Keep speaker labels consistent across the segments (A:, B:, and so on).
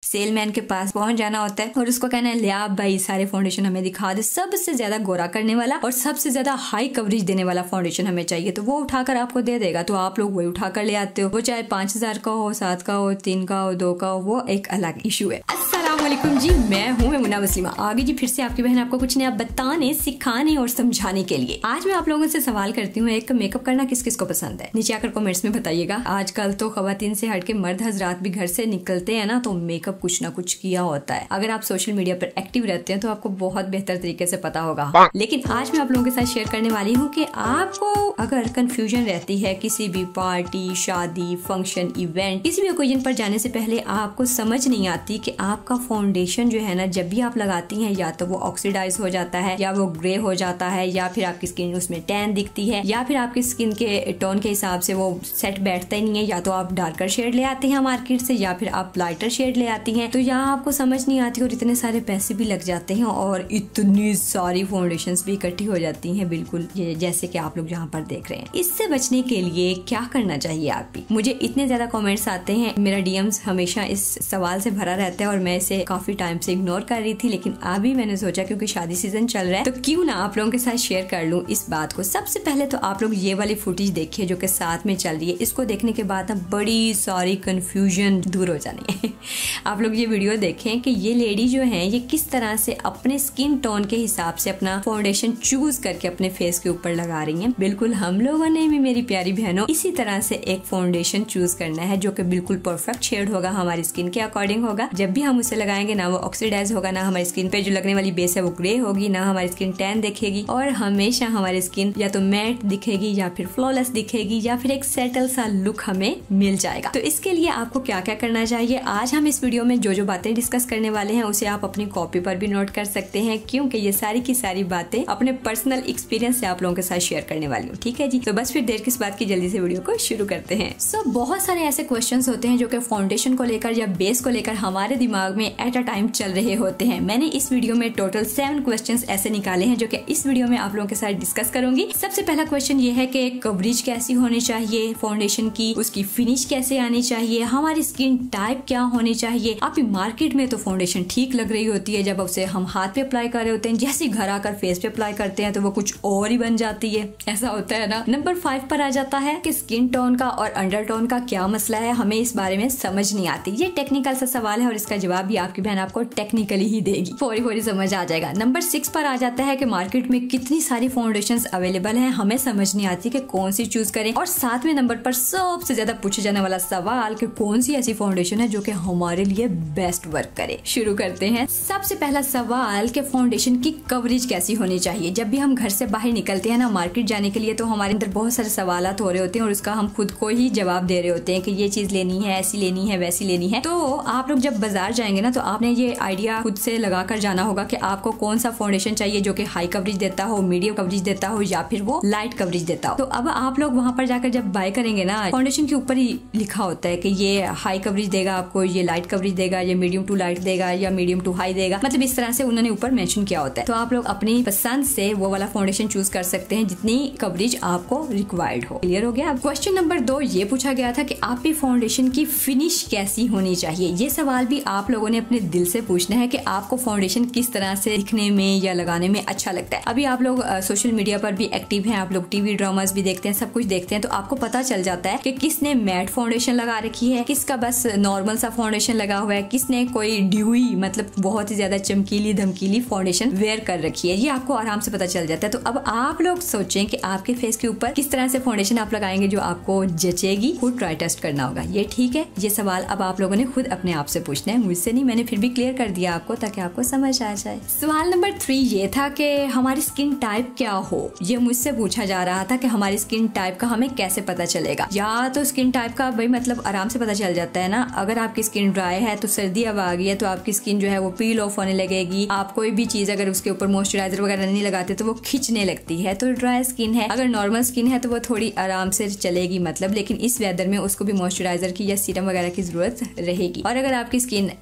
A: Salesman के पास पहुंच जाना होता है और उसको कहना है ले आप भाई सारे फाउंडेशन हमें दिखा दे, सबसे ज्यादा गोरा करने वाला और सबसे ज्यादा हाई कवरेज देने वाला फाउंडेशन हमें चाहिए। तो वो उठाकर आपको दे देगा, तो आप लोग वही उठाकर ले आते हो। वो चाहे 5,000 का हो, 7 का हो, 3 का हो, 2 का हो, वो एक अलग इशू है। अस्सलामुअलैकुम जी, मैं हूँ मुन्ना मुस्लिमा, आगे जी फिर से आपकी बहन आपको कुछ नया बताने, सिखाने और समझाने के लिए। आज मैं आप लोगों से सवाल करती हूँ, एक मेकअप करना किस किस को पसंद है? नीचे आकर कमेंट्स में बताइएगा। आजकल तो खवातीन से हटके मर्द हजरात भी घर से निकलते हैं ना, तो मेकअप कुछ ना कुछ किया होता है। अगर आप सोशल मीडिया पर एक्टिव रहते हैं तो आपको बहुत बेहतर तरीके से पता होगा। लेकिन आज मैं आप लोगों के साथ शेयर करने वाली हूँ कि आपको अगर कंफ्यूजन रहती है किसी भी पार्टी, शादी, फंक्शन, इवेंट, किसी भी ओकेजन पर जाने से पहले आपको समझ नहीं आती कि आपका फाउंडेशन जो है ना, जब भी आप लगाती हैं या तो वो ऑक्सीडाइज हो जाता है या वो ग्रे हो जाता है या फिर आपकी स्किन उसमें टैन दिखती है या फिर आपकी स्किन के टोन के हिसाब से वो सेट बैठता ही नहीं है। या तो आप डार्कर शेड ले आते हैं मार्केट से या फिर आप लाइटर शेड ले आती हैं, तो यहाँ आपको समझ नहीं आती और इतने सारे पैसे भी लग जाते हैं और इतनी सारी फाउंडेशंस भी इकट्ठी हो जाती हैं, बिल्कुल जैसे कि आप लोग जहाँ पर देख रहे हैं। इससे बचने के लिए क्या करना चाहिए आप भी? मुझे इतने ज्यादा कमेंट्स आते हैं, मेरा डीएम्स हमेशा इस सवाल से भरा रहता है और मैं इसे काफी टाइम से इग्नोर कर रही थी, लेकिन अभी मैंने सोचा क्योंकि शादी सीजन चल रहा है तो क्यों ना आप लोगों के साथ शेयर कर लूं इस बात को। सबसे पहले तो आप लोग ये वाली फुटेज देखिए जो कि साथ में चल रही है। इसको देखने के बाद ना बड़ी सारी कंफ्यूजन दूर हो जानी है। आप लोग ये वीडियो देखें कि ये लेडी जो है ये किस तरह से अपने स्किन टोन के हिसाब से अपना फाउंडेशन चूज करके अपने फेस के ऊपर लगा रही है। बिल्कुल हम लोगों ने भी, मेरी प्यारी बहनों, इसी तरह से एक फाउंडेशन चूज करना है जो कि बिल्कुल परफेक्ट शेड होगा, हमारी स्किन के अकॉर्डिंग होगा। जब भी हम उसे लगाएंगे ना वो ऑक्सीडाइज होगा, ना हमारी स्किन पे जो लगने वाली बेस है वो ग्रे होगी, ना हमारी स्किन टैन दिखेगी और हमेशा हमारी स्किन या तो मैट दिखेगी या फिर फ्लॉलेस दिखेगी या फिर एक सेटल सा लुक हमें मिल जाएगा। तो इसके लिए आपको क्या क्या करना चाहिए, आज हम इस वीडियो में जो जो बातें डिस्कस करने वाले हैं उसे आप अपनी कॉपी पर भी नोट कर सकते हैं, क्योंकि ये सारी की सारी बातें अपने पर्सनल एक्सपीरियंस से आप लोगों के साथ शेयर करने वाली हूँ। ठीक है जी, तो बस फिर देर किस बात की, जल्दी से वीडियो को शुरू करते हैं। बहुत सारे ऐसे क्वेश्चंस होते हैं जो कि फाउंडेशन को लेकर या बेस को लेकर हमारे दिमाग में एट अ टाइम चल रहे होते हैं। मैंने इस वीडियो में टोटल 7 क्वेश्चंस ऐसे निकाले हैं जो कि इस वीडियो में आप लोगों के साथ डिस्कस करूंगी। सबसे पहला क्वेश्चन ये है कि कवरेज कैसी होनी चाहिए फाउंडेशन की, उसकी फिनिश कैसे आनी चाहिए, हमारी स्किन टाइप क्या होनी चाहिए। आपकी मार्केट में तो फाउंडेशन ठीक लग रही होती है, जब उसे हम हाथ पे अप्लाई कर रहे होते हैं, जैसे ही घर आकर फेस पे अप्लाई करते हैं तो वो कुछ और ही बन जाती है, ऐसा होता है ना। नंबर 5 पर आ जाता है कि स्किन टोन का और अंडर टोन का क्या मसला है, हमें इस बारे में समझ नहीं आती। ये टेक्निकल सा सवाल है और इसका जवाब भी आपकी बहन आपको टेक्निकली ही देगी, फौरी फौरी समझ आ जाएगा। नंबर 6 पर आ जाता है कि मार्केट में कितनी सारी फाउंडेशंस अवेलेबल हैं, हमें समझ नहीं आती कि कौन सी चूज करें। और 7वें नंबर पर सबसे ज्यादा पूछे जाने वाला सवाल कि कौन सी ऐसी फाउंडेशन है जो कि हमारे लिए बेस्ट वर्क करे। शुरू करते हैं। सबसे पहला सवाल कि फाउंडेशन की कवरेज कैसी होनी चाहिए। जब भी हम घर से बाहर निकलते हैं ना मार्केट जाने के लिए, तो हमारे अंदर बहुत सारे सवालात हो रहे होते हैं और उसका हम खुद को ही जवाब दे रहे होते हैं कि ये चीज लेनी है, ऐसी लेनी है, वैसी लेनी है। तो आप लोग जब बाजार जाएंगे ना तो आपने ये आइडिया खुद से लगा कर जाना होगा कि आपको कौन सा फाउंडेशन चाहिए जो कि हाई कवरेज देता हो, मीडियम कवरेज देता हो या फिर वो लाइट कवरेज देता हो। तो अब आप लोग वहां पर जाकर जब बाय करेंगे ना, फाउंडेशन के ऊपर ही लिखा होता है कि ये हाई कवरेज देगा आपको, ये लाइट कवरेज देगा, ये मीडियम टू लाइट देगा या मीडियम टू हाई देगा, मतलब इस तरह से उन्होंने ऊपर मेंशन किया होता है। तो आप लोग अपनी पसंद से वो वाला फाउंडेशन चूज कर सकते हैं जितनी कवरेज आपको रिक्वायर्ड हो। क्लियर हो गया? क्वेश्चन नंबर 2 ये पूछा गया था कि आपकी फाउंडेशन की फिनिश कैसी होनी चाहिए। ये सवाल भी आप लोगों ने अपने दिल से पूछना है कि आपको फाउंडेशन किस तरह से दिखने में या लगाने में अच्छा लगता है। अभी आप लोग सोशल मीडिया पर भी एक्टिव हैं, आप लोग टीवी ड्रामास भी देखते हैं, सब कुछ देखते हैं, तो आपको पता चल जाता है कि किसने मैट फाउंडेशन लगा रखी है, किसका बस नॉर्मल सा फाउंडेशन लगा हुआ है, किसने कोई ड्यूई मतलब बहुत ही ज्यादा चमकीली धमकीली फाउंडेशन वेयर कर रखी है। ये आपको आराम से पता चल जाता है। तो अब आप लोग सोचें कि आपके फेस के ऊपर किस तरह से फाउंडेशन आप लगाएंगे जो आपको जचेगी। खुद ट्राई टेस्ट करना होगा। ये ठीक है, ये सवाल अब आप लोगों ने खुद अपने आप से पूछना है, मुझसे नहीं। मैंने फिर भी क्लियर कर दिया आपको ताकि आपको समझ आ जाए। सवाल नंबर 3 ये था कि हमारी स्किन टाइप क्या हो। ये मुझसे पूछा जा रहा था कि हमारी स्किन टाइप का हमें कैसे पता चलेगा। या तो स्किन टाइप का भाई मतलब आराम से पता चल जाता है ना। अगर आपकी स्किन ड्राई है तो सर्दी अब आ गई है तो आपकी स्किन जो है वो पील ऑफ होने लगेगी। आप कोई भी चीज अगर उसके ऊपर मॉइस्चराइजर वगैरह नहीं लगाते तो वो खिंचने लगती है, तो ड्राई स्किन है। अगर नॉर्मल स्किन है तो वो थोड़ी आराम से चलेगी लेकिन इस वेदर में उसको भी मॉइस्चराइजर की या सीरम वगैरह की जरूरत रहेगी। और अगर आपकी स्किन एक्नी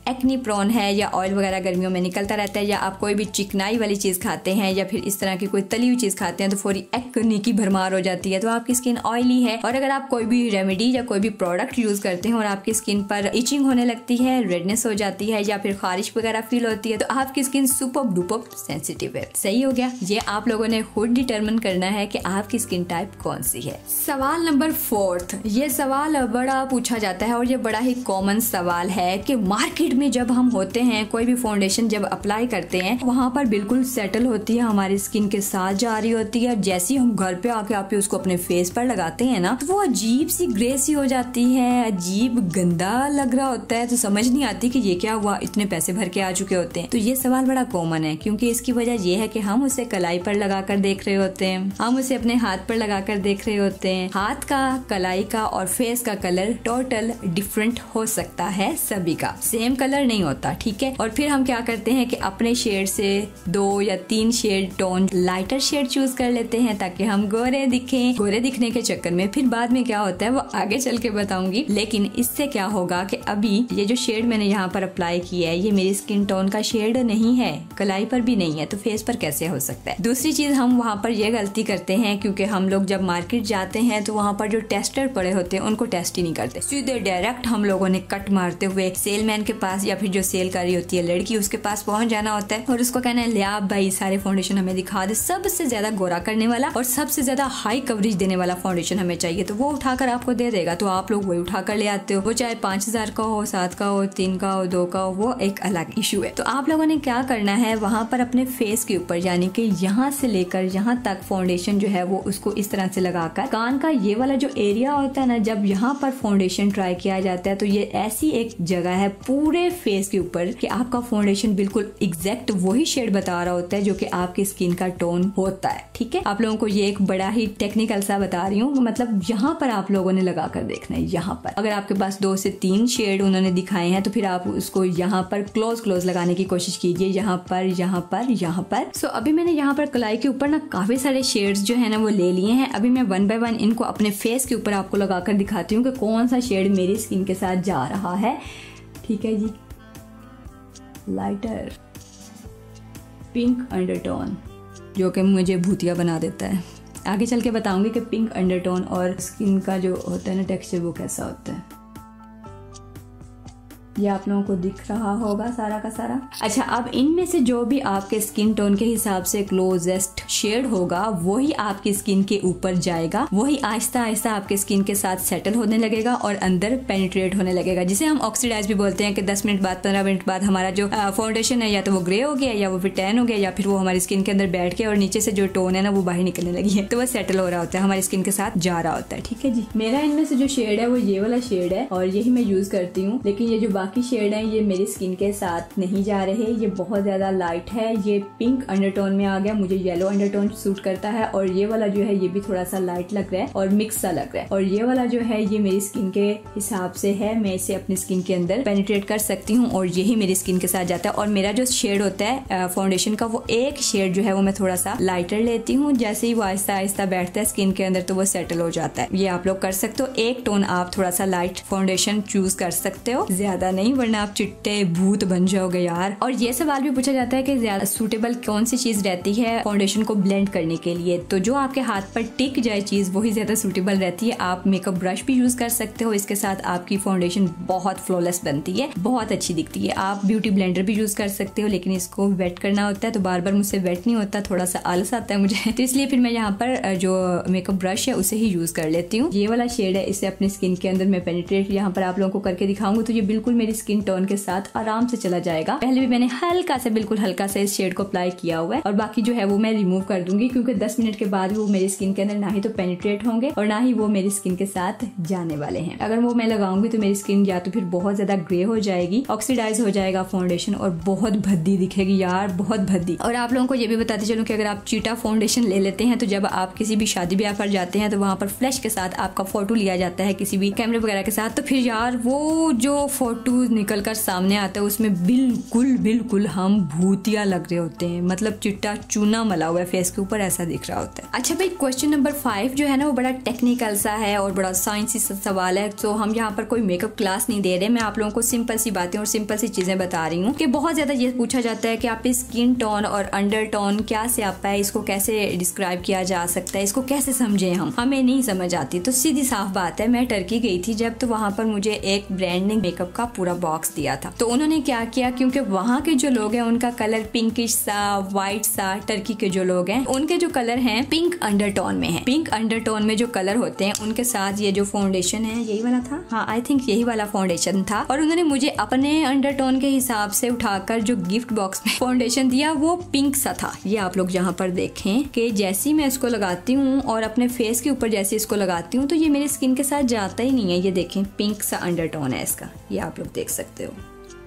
A: प्रोन है या ऑयल वगैरह गर्मियों में निकलता रहता है, या आप कोई भी चिकनाई वाली चीज खाते हैं या फिर इस तरह की कोई तली हुई चीज खाते हैं तो फौरी एक्ने की भरमार हो जाती है, तो आपकी स्किन ऑयली है। और अगर आप कोई भी रेमेडी या कोई भी प्रोडक्ट यूज करते हैं और आपकी स्किन पर इचिंग होने लगती है, रेडनेस हो जाती है या फिर खारिश वगैरह फील होती है, तो आपकी स्किन सुपर डुपर सेंसिटिव है। सही हो गया। ये आप लोगों ने खुद डिटरमिन करना है कि आपकी स्किन टाइप कौन सी है। सवाल नंबर 4, ये सवाल बड़ा पूछा जाता है और ये बड़ा ही कॉमन सवाल है कि मार्केट में जब हम होते हैं, कोई भी फाउंडेशन जब अप्लाई करते हैं वहां पर बिल्कुल सेटल होती है, हमारी स्किन के साथ जा रही होती है, जैसे ही हम घर पे आके आप उसको अपने फेस पर लगाते हैं ना तो वो अजीब सी ग्रे सी हो जाती है, अजीब गंदा लग रहा होता है, तो समझ नहीं आती कि ये क्या हुआ, इतने पैसे भर के आ चुके होते हैं। तो ये सवाल बड़ा कॉमन है क्योंकि इसकी वजह ये है कि हम उसे कलाई पर लगाकर देख रहे होते हैं, हम उसे अपने हाथ पर लगाकर देख रहे होते हैं। हाथ का, कलाई का और फेस का कलर टोटल डिफरेंट हो सकता है, सभी का सेम कलर नहीं होता, ठीक है। और फिर हम क्या करते हैं कि अपने शेड से 2 या 3 shade tone lighter shade choose कर लेते हैं ताकि हम गोरे दिखें। गोरे दिखने के चक्कर में फिर बाद में क्या होता है वो आगे चल के बताऊंगी, लेकिन इससे क्या होगा कि अभी ये जो शेड मैंने यहाँ पर अप्लाई किया है ये मेरी स्किन टोन का शेड नहीं है, कलाई पर भी नहीं है, तो फेस पर कैसे हो सकता है। दूसरी चीज हम वहाँ पर ये गलती करते हैं क्योंकि हम लोग जब मार्केट जाते हैं तो वहाँ पर जो टेस्टर पड़े होते हैं उनको टेस्ट ही नहीं करते, सीधे डायरेक्ट हम लोगों ने कट मारते हुए सेलमैन के पास या फिर जो सेल कर रही होती है लड़की उसके पास पहुंच जाना होता है और उसको कहना है ले आप भाई सारे फाउंडेशन हमें दिखा दे, सबसे ज्यादा गोरा करने वाला और सबसे ज्यादा हाई कवरेज देने वाला फाउंडेशन हमें चाहिए, तो वो उठाकर आपको दे देगा, तो आप लोग वही उठाकर ले आते हो, वो चाहे 5000 का हो, 7 का हो, 3 का हो, 2 का हो, वो एक अलग इशू है। तो आप लोगों ने क्या करना है वहां पर अपने फेस के ऊपर यानी कि यहाँ से लेकर यहाँ तक फाउंडेशन जो है वो उसको इस तरह से लगाकर कान का ये वाला जो एरिया होता है ना, जब यहाँ पर फाउंडेशन ट्राई किया जाता है तो ये ऐसी एक जगह है पूरे फेस के ऊपर कि आपका फाउंडेशन बिल्कुल एग्जैक्ट वही शेड बता रहा होता है जो कि आपकी स्किन का टोन होता है, ठीक है। आप लोगों को ये एक बड़ा ही टेक्निकल सा बता रही हूँ, मतलब यहाँ पर आप लोगों ने लगा कर देखना है। यहाँ पर अगर आपके पास 2 से 3 शेड उन्होंने दिखाए हैं तो फिर आप उसको यहाँ पर क्लोज लगाने की कोशिश कीजिए, यहाँ पर, यहाँ पर, यहाँ पर। सो अभी मैंने यहाँ पर कलाई के ऊपर ना काफी सारे शेड्स जो है ना वो ले लिए हैं। अभी मैं 1 बाय 1 इनको अपने फेस के ऊपर आपको लगाकर दिखाती हूँ कि कौन सा शेड मेरी स्किन के साथ जा रहा है, ठीक है जी। लाइटर पिंक अंडरटोन जो कि मुझे भूतिया बना देता है, आगे चल के बताऊंगी कि पिंक अंडरटोन और स्किन का जो होता है ना टेक्सचर वो कैसा होता है। ये आप लोगों को दिख रहा होगा सारा का सारा। अच्छा, अब इनमें से जो भी आपके स्किन टोन के हिसाब से क्लोजेस्ट शेड होगा वही आपकी स्किन के ऊपर जाएगा, वही आहिस्ता आहिस्ता आपके स्किन के साथ सेटल होने लगेगा और अंदर पेनिट्रेट होने लगेगा, जिसे हम ऑक्सीडाइज भी बोलते हैं कि 10 मिनट बाद 15 मिनट बाद हमारा जो फाउंडेशन है या तो वो ग्रे हो गया या वो फिर टैन हो गया या फिर वो हमारी स्किन के अंदर बैठ के और नीचे से जो टोन है ना वो बाहर निकलने लगी है, तो वो सेटल हो रहा होता है, हमारी स्किन के साथ जा रहा होता है, ठीक है जी। मेरा इनमें से जो शेड है वो ये वाला शेड है और यही मैं यूज करती हूँ, लेकिन ये जो बाकी शेड है ये मेरी स्किन के साथ नहीं जा रहे, ये बहुत ज्यादा लाइट है, ये पिंक अंडरटोन में आ गया, मुझे येलो अंडरटोन सूट करता है और ये वाला जो है ये भी थोड़ा सा लाइट लग रहा है और मिक्स सा लग रहा है, और ये वाला जो है ये मेरी स्किन के हिसाब से है, मैं इसे अपनी स्किन के अंदर पेनिट्रेट कर सकती हूँ और यही मेरी स्किन के साथ जाता है। और मेरा जो शेड होता है फाउंडेशन का वो एक शेड जो है वो मैं थोड़ा सा लाइटर लेती हूँ, जैसे ही वो आहिस्ता आहिस्ता बैठता है स्किन के अंदर तो वो सेटल हो जाता है। ये आप लोग कर सकते हो, एक टोन आप थोड़ा सा लाइट फाउंडेशन चूज कर सकते हो, ज्यादा नहीं, वरना आप चिट्टे भूत बन जाओगे यार। और ये सवाल भी पूछा जाता है कि ज्यादा सूटेबल कौन सी चीज रहती है फाउंडेशन को ब्लेंड करने के लिए, तो जो आपके हाथ पर टिक जाए चीज वही ज्यादा सूटेबल रहती है। आप मेकअप ब्रश भी यूज कर सकते हो, इसके साथ आपकी फाउंडेशन बहुत फ्लॉलेस बनती है, बहुत अच्छी दिखती है। आप ब्यूटी ब्लेंडर भी यूज कर सकते हो, लेकिन इसको वेट करना होता है तो बार बार मुझसे वेट नहीं होता, थोड़ा सा आलस आता है मुझे, तो इसलिए फिर मैं यहाँ पर जो मेकअप ब्रश है उसे ही यूज कर लेती हूँ। ये वाला शेड है, इसे अपनी स्किन के अंदर मैं पेनिट्रेट यहाँ पर आप लोगों को करके दिखाऊंगी, तो ये बिल्कुल मेरी स्किन टोन के साथ आराम से चला जाएगा। पहले भी मैंने हल्का से, बिल्कुल हल्का से इस शेड को अप्लाई किया हुआ है और बाकी जो है वो मैं रिमूव कर दूंगी क्योंकि 10 मिनट के बाद वो मेरी स्किन के अंदर ना ही तो पेनिट्रेट होंगे और ना ही वो मेरी स्किन के साथ जाने वाले हैं। अगर वो मैं लगाऊंगी तो मेरी स्किन या तो फिर बहुत ज्यादा ग्रे हो जाएगी, ऑक्सीडाइज हो जाएगा फाउंडेशन और बहुत भद्दी दिखेगी यार, बहुत भद्दी। और आप लोगों को ये भी बताते चलूं कि अगर आप चीटा फाउंडेशन ले लेते हैं तो जब आप किसी भी शादी ब्याह पर जाते हैं तो वहां पर फ्लैश के साथ आपका फोटो लिया जाता है किसी भी कैमरे वगैरह के साथ, तो फिर यार वो जो फोटो खुशबू निकल कर सामने आता है उसमें बिल्कुल हम भूतिया लग रहे होते हैं, मतलब चिट्टा चूना मला हुआ है फेस के ऊपर, ऐसा दिख रहा होता है। अच्छा भाई, क्वेश्चन नंबर 5 जो है ना वो बड़ा टेक्निकल सा है और बड़ा साइंसी सा सवाल है। तो हम यहाँ पर कोई मेकअप क्लास नहीं दे रहे, मैं आप लोगों को सिंपल सी बातें और सिंपल सी चीजें बता रही हूँ कि बहुत ज्यादा ये पूछा जाता है कि आपकी स्किन टोन और अंडर टोन क्या से आता है, इसको कैसे डिस्क्राइब किया जा सकता है, इसको कैसे समझे हम, हमें नहीं समझ आती। तो सीधी साफ बात है, मैं टर्की गई थी जब, तो वहाँ पर मुझे एक ब्रांड ने मेकअप का पूरा बॉक्स दिया था। तो उन्होंने क्या किया, क्योंकि वहाँ के जो लोग हैं उनका कलर पिंकिश सा, व्हाइट सा, टर्की के जो लोग हैं उनके जो कलर हैं पिंक अंडरटोन में है। पिंक अंडरटोन में जो कलर होते हैं उनके साथ ये जो फाउंडेशन है, यही वाला था, हाँ आई थिंक यही वाला फाउंडेशन था, और उन्होंने मुझे अपने अंडरटोन के हिसाब से उठाकर जो गिफ्ट बॉक्स में फाउंडेशन दिया वो पिंक सा था। ये आप लोग यहाँ पर देखें कि जैसी मैं इसको लगाती हूँ और अपने फेस के ऊपर जैसे इसको लगाती हूँ तो ये मेरी स्किन के साथ जाता ही नहीं है। ये देखें पिंक सा अंडरटोन है इसका, ये आप लोग देख सकते हो।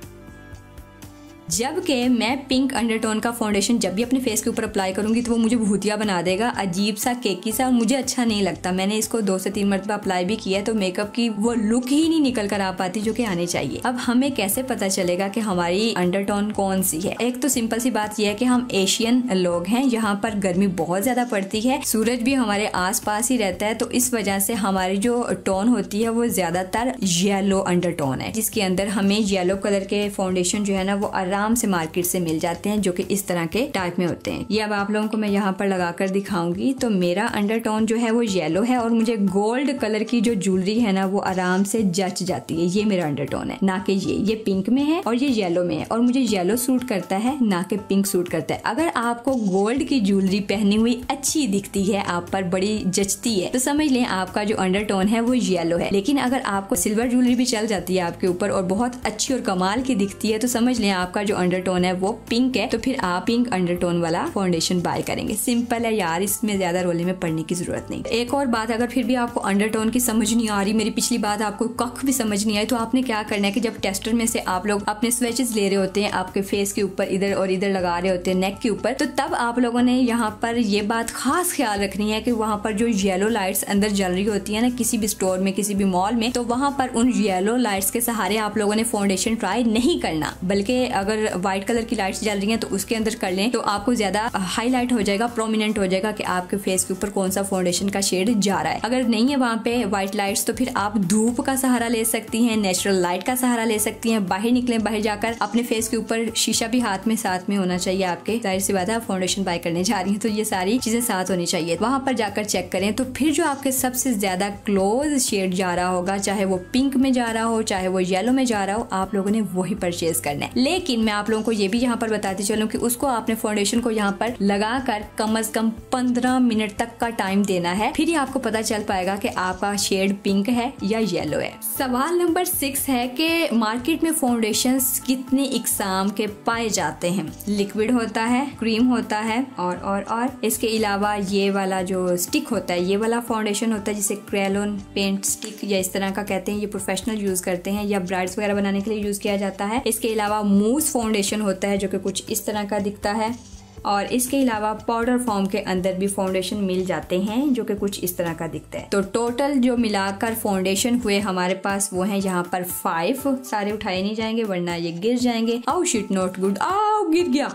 A: जबकि मैं पिंक अंडरटोन का फाउंडेशन जब भी अपने फेस के ऊपर अप्लाई करूंगी तो वो मुझे भूतिया बना देगा, अजीब सा, केकी सा, और मुझे अच्छा नहीं लगता। मैंने इसको 2 से 3 मरतबा अप्लाई भी किया तो मेकअप की वो लुक ही नहीं निकल कर आ पाती जो कि आनी चाहिए। अब हमें कैसे पता चलेगा कि हमारी अंडरटोन कौन सी है? एक तो सिंपल सी बात यह है कि हम एशियन लोग हैं, यहाँ पर गर्मी बहुत ज्यादा पड़ती है, सूरज भी हमारे आस पास ही रहता है, तो इस वजह से हमारी जो टोन होती है वो ज्यादातर येलो अंडरटोन है, जिसके अंदर हमें येलो कलर के फाउंडेशन जो है ना वो आराम से मार्केट से मिल जाते हैं, जो कि इस तरह के टाइप में होते हैं। ये अब आप लोगों को मैं यहाँ पर लगाकर दिखाऊंगी। तो मेरा अंडरटोन जो है वो येलो है और मुझे गोल्ड कलर की जो ज्वेलरी है ना वो आराम से जच जाती है। ये मेरा अंडरटोन है, ना कि ये पिंक में है और ये येलो में है, और मुझे येलो सूट करता है ना कि पिंक सूट करता है। अगर आपको गोल्ड की ज्वेलरी पहनी हुई अच्छी दिखती है, आप पर बड़ी जचती है, तो समझ लें आपका जो अंडरटोन है वो येलो है। लेकिन अगर आपको सिल्वर ज्वेलरी भी चल जाती है आपके ऊपर और बहुत अच्छी और कमाल की दिखती है, तो समझ लें आपका जो अंडरटोन है वो पिंक है, तो फिर आप पिंक अंडरटोन वाला फाउंडेशन बाय करेंगे। सिंपल है यार, इसमें ज्यादा रोले में पड़ने की जरूरत नहीं। एक और बात, अगर फिर भी आपको अंडरटोन की समझ नहीं आ रही, मेरी पिछली बात आपको कख भी समझ नहीं आई, तो आपने क्या करना है कि जब टेस्टर में से आप लोग अपने स्वेचेस ले रहे होते हैं, आपके फेस के ऊपर इधर और इधर लगा रहे होते हैं नेक के ऊपर, तो तब आप लोगों ने यहाँ पर ये बात खास ख्याल रखनी है कि वहाँ पर जो येलो लाइट्स अंदर जल रही होती है ना किसी भी स्टोर में, किसी भी मॉल में, तो वहाँ पर उन येलो लाइट्स के सहारे आप लोगों ने फाउंडेशन ट्राई नहीं करना, बल्कि अगर व्हाइट कलर की लाइट्स जल रही हैं तो उसके अंदर कर लें, तो आपको ज्यादा हाईलाइट हो जाएगा, प्रोमिनेंट हो जाएगा कि आपके फेस के ऊपर कौन सा फाउंडेशन का शेड जा रहा है। अगर नहीं है वहाँ पे व्हाइट लाइट्स, तो फिर आप धूप का सहारा ले सकती हैं, नेचुरल लाइट का सहारा ले सकती हैं। बाहर निकलें, बाहर जाकर अपने फेस के ऊपर शीशा भी हाथ में साथ में होना चाहिए आपके, जाहिर सी बात है आप फाउंडेशन बाय करने जा रही हैं तो ये सारी चीजें साथ होनी चाहिए। वहां पर जाकर चेक करें, तो फिर जो आपके सबसे ज्यादा क्लोज शेड जा रहा होगा, चाहे वो पिंक में जा रहा हो चाहे वो येलो में जा रहा हो, आप लोगों ने वही परचेज करना है। लेकिन मैं आप लोगों को ये भी यहाँ पर बताती चलूं कि उसको आपने फाउंडेशन को यहाँ पर लगाकर कम से कम 15 मिनट तक का टाइम देना है, फिर ही आपको पता चल पाएगा कि आपका शेड पिंक है या येलो है। सवाल नंबर 6 है कि मार्केट में फाउंडेशंस कितने इकसाम के पाए जाते हैं? लिक्विड होता है, क्रीम होता है और इसके अलावा ये वाला जो स्टिक होता है, ये वाला फाउंडेशन होता है जिसे क्रेलोन पेंट स्टिक या इस तरह का कहते हैं, ये प्रोफेशनल यूज करते हैं या ब्राइड्स वगैरह बनाने के लिए यूज किया जाता है। इसके अलावा मूस फाउंडेशन होता है जो कि कुछ इस तरह का दिखता है, और इसके अलावा पाउडर फॉर्म के अंदर भी फाउंडेशन मिल जाते हैं जो कि कुछ इस तरह का दिखता है। तो टोटल जो मिलाकर फाउंडेशन हुए हमारे पास वो हैं यहाँ पर 5। सारे उठाए नहीं जाएंगे वरना ये गिर जाएंगे। आओ शिट नॉट गुड, आओ गिर गया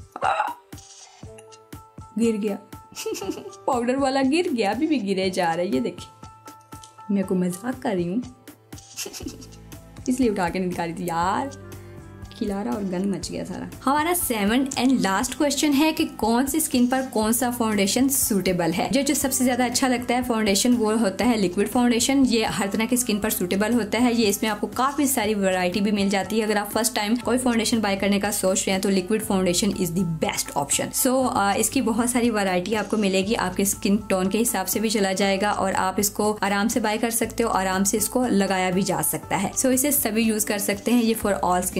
A: गिर गया पाउडर वाला गिर गया, अभी भी गिरे जा रहा है। ये देखिए मैं को मजाक कर रही हूँ इसलिए उठा के नहीं दिखा रही थी यार, खिलारा और गन मच गया सारा। हमारा 7th एंड लास्ट क्वेश्चन है कि कौन सी स्किन पर कौन सा फाउंडेशन सूटेबल है। जो सबसे ज्यादा अच्छा लगता है फाउंडेशन वो होता है लिक्विड फाउंडेशन। ये हर तरह की स्किन पर सूटेबल होता है। ये इसमें आपको काफी सारी वैरायटी भी मिल जाती है। अगर आप फर्स्ट टाइम कोई फाउंडेशन बाय करने का सोच रहे हैं तो liquid foundation is the best option. इसकी बहुत सारी वैरायटी आपको मिलेगी, आपके स्किन टोन के हिसाब से भी चला जाएगा और आप इसको आराम से बाय कर सकते हो, आराम से इसको लगाया भी जा सकता है। इसे सभी यूज कर सकते हैं, ये for all skin type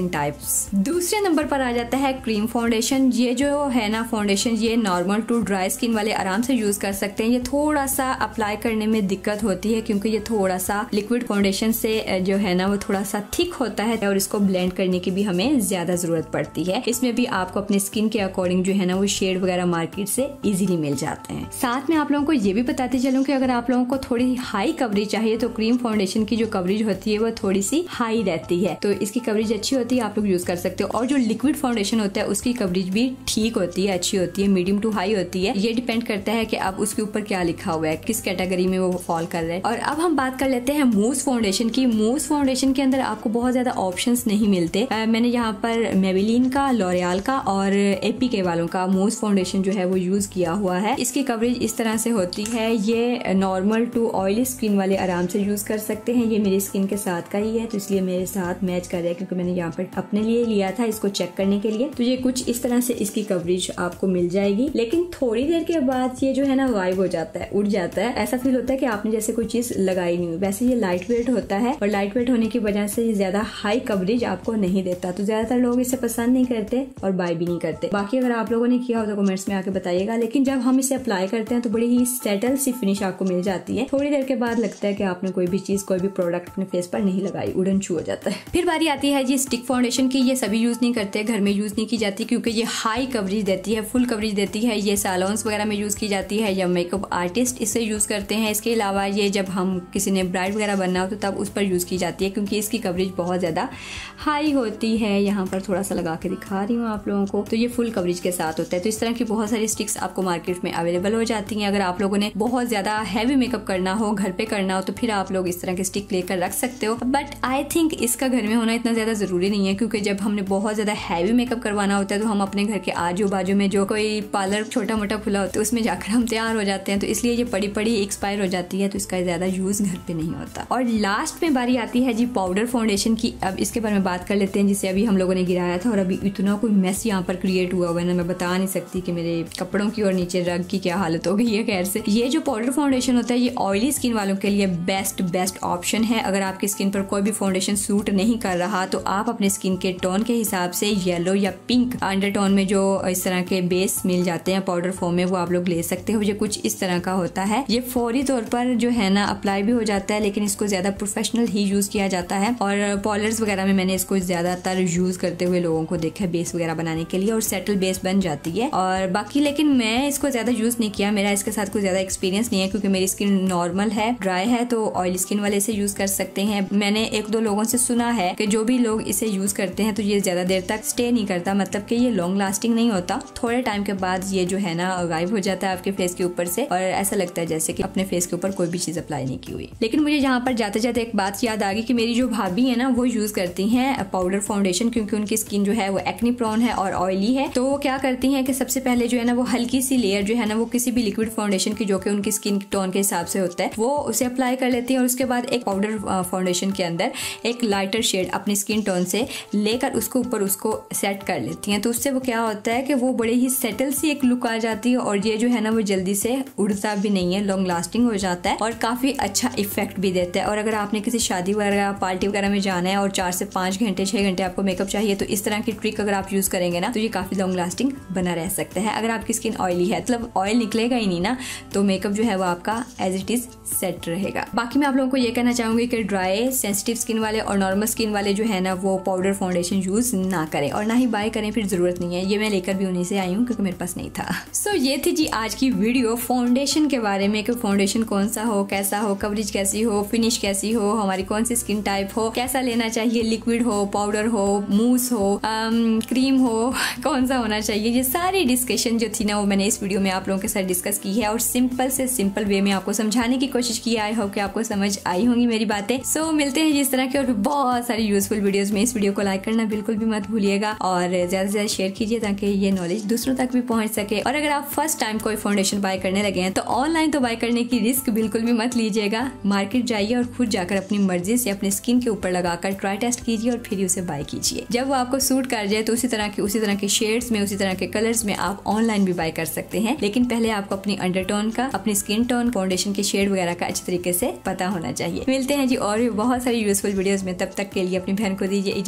A: tips. दूसरे नंबर पर आ जाता है क्रीम फाउंडेशन। ये जो है ना फाउंडेशन, ये नॉर्मल टू ड्राई स्किन वाले आराम से यूज कर सकते हैं। ये थोड़ा सा अप्लाई करने में दिक्कत होती है क्योंकि ये थोड़ा सा लिक्विड फाउंडेशन से जो है ना वो थोड़ा सा थिक होता है और इसको ब्लेंड करने की भी हमें ज्यादा जरूरत पड़ती है। इसमें भी आपको अपने स्किन के अकॉर्डिंग जो है ना वो शेड वगैरह मार्केट से इजीली मिल जाते हैं। साथ में आप लोगों को ये भी बताते चलूं कि अगर आप लोगों को थोड़ी हाई कवरेज चाहिए तो क्रीम फाउंडेशन की जो कवरेज होती है वो थोड़ी सी हाई रहती है, तो इसकी कवरेज अच्छी होती है, आप लोग यूज कर सकते हो। और जो लिक्विड फाउंडेशन होता है उसकी कवरेज भी ठीक होती है, अच्छी होती है, मीडियम टू हाई होती है। ये डिपेंड करता है कि अब उसके ऊपर क्या लिखा हुआ है, किस कैटेगरी में वो फॉल कर रहा है। और अब हम बात कर लेते हैं मूस फाउंडेशन की। मूस फाउंडेशन के अंदर आपको बहुत ज्यादा ऑप्शंस नहीं मिलते। मैंने यहाँ पर मेबेलिन का, लॉरियल का और एपीके वालों का मूस फाउंडेशन जो है वो यूज किया हुआ है। इसकी कवरेज इस तरह से होती है, ये नॉर्मल टू ऑयली स्किन वाले आराम से यूज कर सकते हैं। ये मेरी स्किन के साथ का ही है तो इसलिए मेरे साथ मैच कर रहा है क्योंकि मैंने यहाँ पर अपने लिए लिया था इसको चेक करने के लिए। तो ये कुछ इस तरह से इसकी कवरेज आपको मिल जाएगी, लेकिन थोड़ी देर के बाद ये जो है ना गायब हो जाता है, उड़ जाता है। ऐसा फील होता है कि आपने जैसे कोई चीज लगाई नहीं हुई। वैसे ये लाइट वेट होता है और लाइट वेट होने की वजह से ये ज्यादा हाई कवरेज आपको नहीं देता, तो ज्यादातर लोग इसे पसंद नहीं करते और बाय भी नहीं करते। बाकी अगर आप लोगों ने किया हो तो कमेंट्स में आके बताइएगा। लेकिन जब हम इसे अप्लाई करते हैं तो बड़ी ही सेटल सी फिनिश आपको मिल जाती है। थोड़ी देर के बाद लगता है कि आपने कोई भी चीज, कोई भी प्रोडक्ट अपने फेस पर नहीं लगाई, उड़न छू हो जाता है। फिर बारी आती है जी स्टिक फाउंडेशन की। ये सभी यूज नहीं करते, घर में यूज नहीं की जाती क्योंकि ये हाई कवरेज देती है, फुल कवरेज देती है। ये सैलून्स वगैरह में यूज की जाती है या मेकअप आर्टिस्ट इसे यूज करते हैं। इसके अलावा ये जब हम किसी ने ब्राइड वगैरह बनना हो तो तब उस पर यूज की जाती है क्योंकि इसकी कवरेज बहुत ज्यादा हाई होती है। यहाँ पर थोड़ा सा लगा के दिखा रही हूँ आप लोगों को, तो ये फुल कवरेज के साथ होता है। तो इस तरह की बहुत सारी स्टिक्स आपको मार्केट में अवेलेबल हो जाती हैं। अगर आप लोगों ने बहुत ज्यादा हैवी मेकअप करना हो, घर पे करना हो, तो फिर आप लोग इस तरह के स्टिक लेकर रख सकते हो। बट आई थिंक इसका घर में होना इतना ज्यादा जरूरी नहीं है क्योंकि जब हमने बहुत ज्यादा हैवी मेकअप करवाना होता है तो हम अपने घर के आजू बाजू में जो कोई पार्लर छोटा मोटा खुला होता है उसमें जाकर हम तैयार हो जाते हैं, तो इसलिए ये पड़ी पड़ी एक्सपायर हो जाती है, तो इसका ज्यादा यूज घर पे नहीं होता। और लास्ट में बारी आती है जी पाउडर फाउंडेशन की। अब इसके बारे में बात कर लेते हैं, जिसे अभी हम लोगों ने गिराया था और अभी इतना कोई मेस यहाँ पर क्रिएट हुआ है ना, मैं बता नहीं सकती कि मेरे कपड़ों की और नीचे रग की क्या हालत हो गई है। खैर से ये जो पाउडर फाउंडेशन होता है ये ऑयली स्किन वालों के लिए बेस्ट ऑप्शन है। अगर आपकी स्किन पर कोई भी फाउंडेशन सूट नहीं कर रहा तो आप अपने स्किन के टोन के हिसाब से येलो या पिंक अंडरटोन में जो इस तरह के बेस मिल जाते हैं पाउडर फॉर्म में, वो आप लोग ले सकते हो। ये कुछ इस तरह का होता है। ये फौरी तौर पर जो है ना अप्लाई भी हो जाता है, लेकिन इसको ज्यादा प्रोफेशनल ही यूज किया जाता है। और पार्लर्स वगैरह में मैंने इसको ज्यादातर यूज करते हुए लोगों को देखा है बेस वगैरह बनाने के लिए, और सेटल बेस बन जाती है। और बाकी लेकिन मैं इसको ज्यादा यूज नहीं किया, मेरा इसके साथ कोई ज्यादा एक्सपीरियंस नहीं है क्योंकि मेरी स्किन नॉर्मल है, ड्राई है, तो ऑयली स्किन वाले इसे यूज कर सकते हैं। मैंने एक दो लोगों से सुना है कि जो भी लोग इसे यूज करते हैं तो ये ज्यादा देर तक स्टे नहीं करता, मतलब कि ये लॉन्ग लास्टिंग नहीं होता। थोड़े टाइम के बाद ये जो है ना गायब हो जाता है आपके फेस के ऊपर से, और ऐसा लगता है जैसे कि अपने फेस के ऊपर कोई भी चीज अप्लाई नहीं की हुई। लेकिन मुझे यहाँ पर जाते जाते एक बात याद आ गई कि मेरी जो भाभी है ना वो यूज करती हैं पाउडर फाउंडेशन क्योंकि उनकी स्किन जो है वो एक्ने प्रोन है और ऑयली है। तो वो क्या करती हैं कि सबसे पहले जो है ना वो हल्की सी लेयर जो है ना वो किसी भी लिक्विड फाउंडेशन की जो कि उनकी स्किन टोन के हिसाब से होता है वो उसे अप्लाई कर लेती है, और उसके बाद एक पाउडर फाउंडेशन के अंदर एक लाइटर शेड अपनी स्किन टोन से लेकर उसको ऊपर उसको सेट कर लेती हैं। तो उससे वो क्या होता है कि वो बड़े ही सेटल सी एक लुक आ जाती है, और ये जो है ना वो जल्दी से उड़ता भी नहीं है, लॉन्ग लास्टिंग हो जाता है और काफी अच्छा इफेक्ट भी देता है। और अगर आपने किसी शादी वगैरह पार्टी वगैरह में जाना है और 4 से 5 घंटे 6 घंटे आपको मेकअप चाहिए तो इस तरह की ट्रिक अगर आप यूज करेंगे ना तो ये काफी लॉन्ग लास्टिंग बना रह सकता है। अगर आपकी स्किन ऑयली है, मतलब ऑयल निकलेगा ही नहीं ना, तो मेकअप जो है वो आपका एज इट इज सेट रहेगा। बाकी मैं आप लोगों को ये कहना चाहूंगी कि ड्राई सेंसिटिव स्किन वाले और नॉर्मल स्किन वाले जो है ना वो पाउडर फाउंडेशन यूज ना करें और ना ही बाय करें, फिर जरूरत नहीं है। ये मैं लेकर भी उन्हीं से आई हूँ क्योंकि मेरे पास नहीं था। सो ये थी जी आज की वीडियो फाउंडेशन के बारे में कि फाउंडेशन कौन सा हो, कैसा हो, कवरेज कैसी हो, फिनिश कैसी हो, हमारी कौन सी स्किन टाइप हो, कैसा लेना चाहिए, लिक्विड हो, पाउडर हो, मूस हो, क्रीम हो, कौन सा होना चाहिए। ये सारी डिस्कशन जो थी ना वो मैंने इस वीडियो में आप लोगों के साथ डिस्कस की है और सिंपल से सिंपल वे में आपको समझाने की कोशिश की। आई होप कि आपको समझ आई होंगी मेरी बातें। सो मिलते हैं जिस तरह की और बहुत सारी यूजफुल वीडियोस में। इस वीडियो को लाइक करना बिल्कुल भी मत भूलिएगा और ज्यादा से ज्यादा शेयर कीजिए ताकि ये नॉलेज दूसरों तक भी पहुंच सके। और अगर आप फर्स्ट टाइम कोई फाउंडेशन बाय करने लगे हैं तो ऑनलाइन तो बाय करने की रिस्क बिल्कुल भी मत लीजिएगा। मार्केट जाइए और खुद जाकर अपनी मर्जी से अपने स्किन के ऊपर लगाकर ट्राई टेस्ट कीजिए और फिर उसे बाय कीजिए। जब वो आपको सूट कर जाए तो उसी तरह के शेड्स में, उसी तरह के कलर्स में आप ऑनलाइन भी बाय कर सकते हैं। लेकिन पहले आपको अपनी अंडरटोन का, अपनी स्किन टोन, फाउंडेशन के शेड वगैरह का अच्छी तरीके से पता होना चाहिए। मिलते हैं जी और भी बहुत सारी यूजफुल वीडियोस में, तब तक के लिए अपनी बहन को दीजिए इजाजत।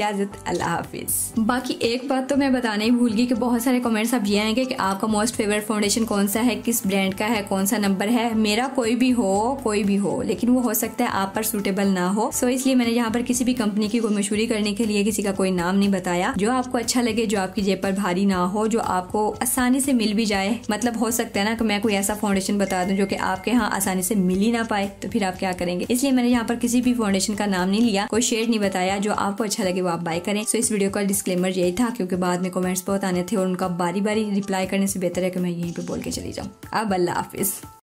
A: अल्लाह हाफिज। बाकी एक बात तो मैं बताना ही भूल गई कि बहुत सारे कमेंट्स अब ये आएंगे कि आपका मोस्ट फेवरेट फाउंडेशन कौन सा है, किस ब्रांड का है, कौन सा नंबर है। मेरा कोई भी हो, लेकिन वो हो सकता है आप पर सूटेबल ना हो। सो इसलिए मैंने यहाँ पर किसी भी कंपनी की कोई मशहूरी करने के लिए किसी का कोई नाम नहीं बताया। जो आपको अच्छा लगे, जो आपकी जेब पर भारी ना हो, जो आपको आसानी से मिल भी जाए। मतलब हो सकता है ना कि मैं कोई ऐसा फाउंडेशन बता दूं जो कि आपके यहाँ आसानी से मिल ही ना पाए, तो फिर आप क्या करेंगे। इसलिए मैंने यहाँ पर किसी भी फाउंडेशन का नाम नहीं लिया, कोई शेड नहीं बताया। जो आपको अच्छा लगे वो आप बाय करें। सो इस वीडियो का डिस्क्लेमर यही था, क्योंकि बाद में कमेंट्स बहुत आने थे और उनका बारी बारी रिप्लाई करने से बेहतर है कि मैं यहीं पे बोल के चली जाऊँ। अब अल्लाह हाफिज।